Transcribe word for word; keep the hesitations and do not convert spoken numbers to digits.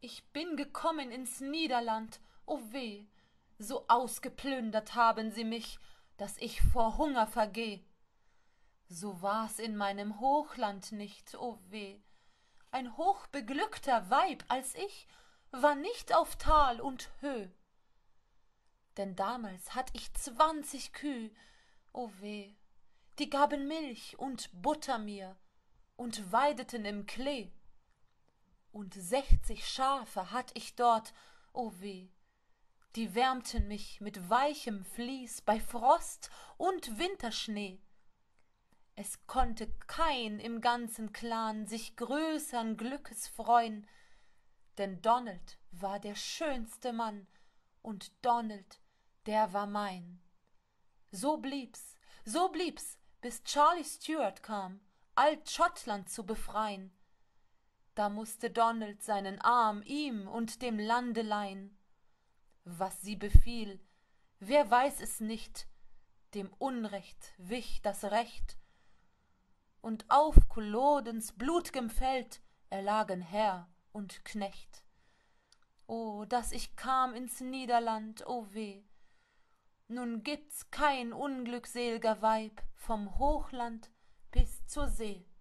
Ich bin gekommen ins Niederland, o weh, so ausgeplündert haben sie mich, daß ich vor Hunger vergeh. So war's in meinem Hochland nicht, o weh, ein hochbeglückter Weib als ich war nicht auf Tal und Höh. Denn damals hatt ich zwanzig Küh, o weh, die gaben Milch und Butter mir und weideten im Klee. Und sechzig Schafe hatt ich dort, o weh, die wärmten mich mit weichem Vlies bei Frost und Winterschnee. Es konnte kein im ganzen Clan sich größern Glückes freuen, denn Donald war der schönste Mann und Donald, der war mein. So blieb's, so blieb's, bis Charlie Stuart kam, alt Schottland zu befreien. Da mußte Donald seinen Arm ihm und dem Lande leihen. Was sie befiel, wer weiß es nicht, dem Unrecht wich das Recht, und auf Cullodens blut'gem Feld erlagen Herr und Knecht. O, dass ich kam ins Niederland, o weh, nun gibt's kein unglücksel'ger Weib vom Hochland bis zur See.